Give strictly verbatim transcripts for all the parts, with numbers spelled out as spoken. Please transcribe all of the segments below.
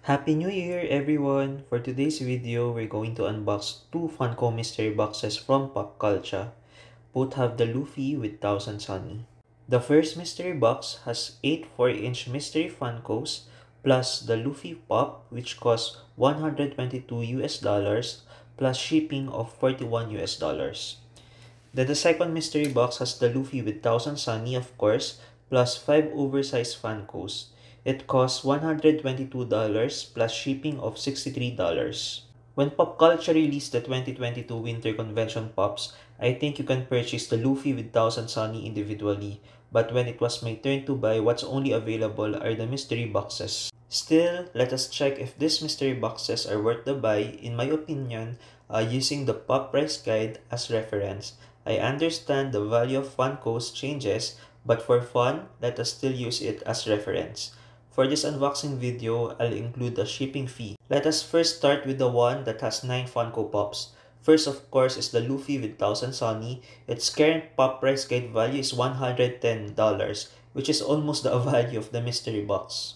Happy New Year everyone! For today's video, we're going to unbox two Funko mystery boxes from Pop Culture. Both have the Luffy with Thousand Sunny. The first mystery box has eight four inch mystery Funkos plus the Luffy Pop, which costs one hundred twenty-two U S dollars plus shipping of forty-one U S dollars. Then the second mystery box has the Luffy with Thousand Sunny, of course, plus five oversized Funkos. It costs one hundred twenty-two dollars plus shipping of sixty-three dollars. When Pop Culture released the twenty twenty-two Winter Convention Pops, I think you can purchase the Luffy with Thousand Sunny individually, but when it was my turn to buy, what's only available are the mystery boxes. Still, let us check if these mystery boxes are worth the buy, in my opinion, uh, using the Pop Price Guide as reference. I understand the value of Funkos changes, but for fun, let us still use it as reference. For this unboxing video, I'll include the shipping fee. Let us first start with the one that has nine Funko Pops. First, of course, is the Luffy with Thousand Sunny. Its current Pop Price Guide value is one hundred ten dollars, which is almost the value of the mystery box.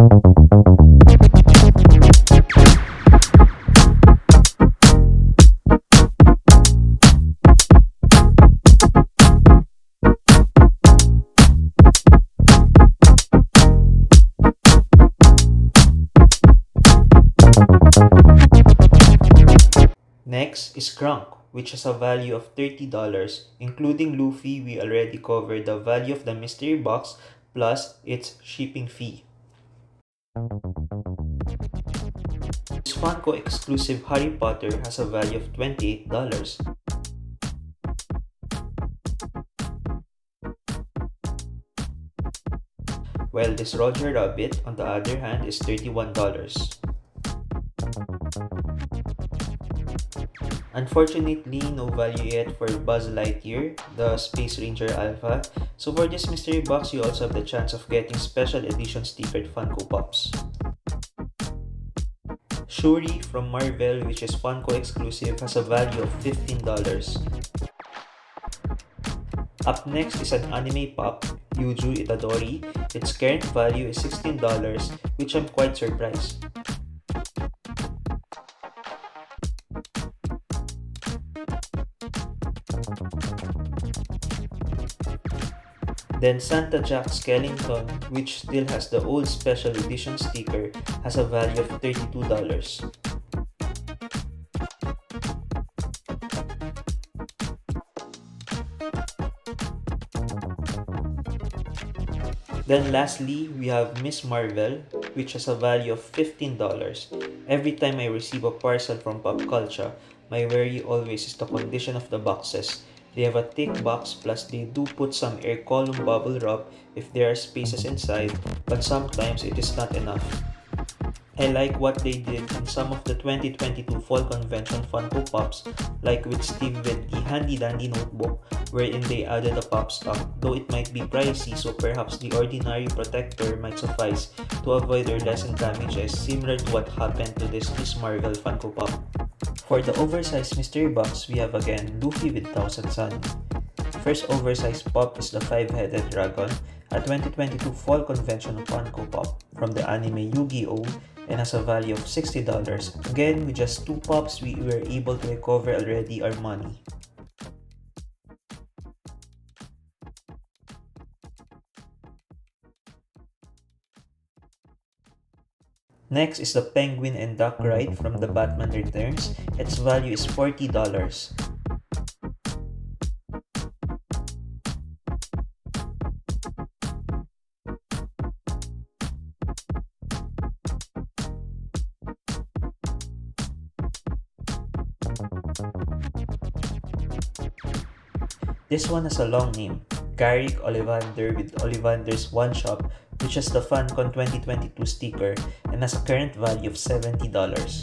Next is Krunk, which has a value of thirty dollars. Including Luffy, we already covered the value of the mystery box plus its shipping fee. This Funko exclusive Harry Potter has a value of twenty-eight dollars. While this Roger Rabbit, on the other hand, is thirty-one dollars. Unfortunately, no value yet for Buzz Lightyear, the Space Ranger Alpha, so for this mystery box you also have the chance of getting special edition stickered Funko Pops. Shuri from Marvel, which is Funko exclusive, has a value of fifteen dollars. Up next is an anime pop, Yuju Itadori. Its current value is sixteen dollars, which I'm quite surprised. Then Santa Jack Skellington, which still has the old special edition sticker, has a value of thirty-two dollars. Then lastly, we have Miss Marvel, which has a value of fifteen dollars. Every time I receive a parcel from Pop Culture, my worry always is the condition of the boxes. They have a thick box, plus they do put some air column bubble wrap if there are spaces inside, but sometimes it is not enough. I like what they did in some of the twenty twenty-two Fall Convention Funko Pops, like with Steve with the Handy Dandy Notebook, wherein they added a pop stock, though it might be pricey, so perhaps the ordinary protector might suffice to avoid iridescent damages, similar to what happened to this Miss Marvel Funko Pop. For the oversized mystery box, we have again Luffy with Thousand Sunny. First oversized pop is the five-headed dragon, a twenty twenty-two Fall Convention Funko Pop from the anime Yu-Gi-Oh! And has a value of sixty dollars. Again, with just two pops, we were able to recover already our money. Next is the Penguin and Duck Ride from the Batman Returns. Its value is forty dollars. This one has a long name, Garrick Ollivander with Ollivander's One Shop, which has the FunCon twenty twenty-two sticker and has a current value of seventy dollars.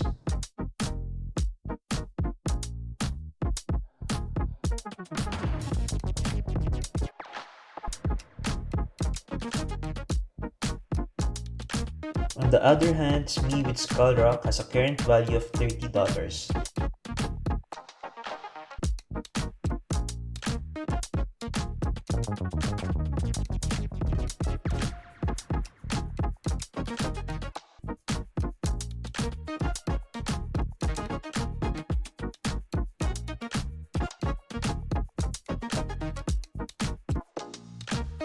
On the other hand, Smee with Skull Rock has a current value of thirty dollars.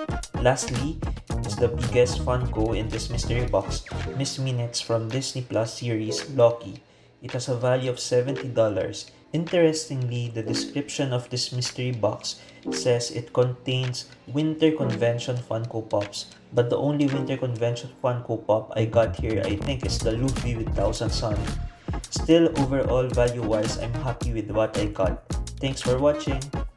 Lastly is the biggest Funko in this mystery box, Miss Minutes from Disney Plus series Loki. It has a value of seventy dollars. Interestingly, the description of this mystery box says it contains Winter Convention Funko Pops, but the only Winter Convention Funko Pop I got here I think is the Luffy with Thousand Sun. Still, overall value-wise, I'm happy with what I got. Thanks for watching!